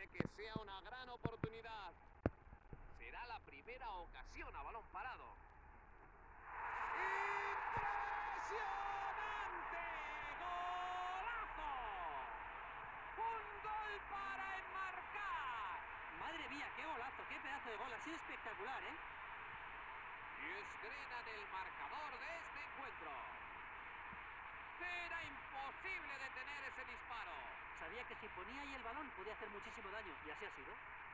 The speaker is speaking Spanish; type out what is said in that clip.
Puede que sea una gran oportunidad. Será la primera ocasión a balón parado. ¡Impresionante! ¡Golazo! ¡Un gol para enmarcar! Madre mía, qué golazo, qué pedazo de gol. Ha sido espectacular, ¿eh? Y estrenan el marcador de este encuentro. Era imposible detener ese disparo. Sabía que si ponía ahí el balón podía hacer muchísimo daño, y así ha sido.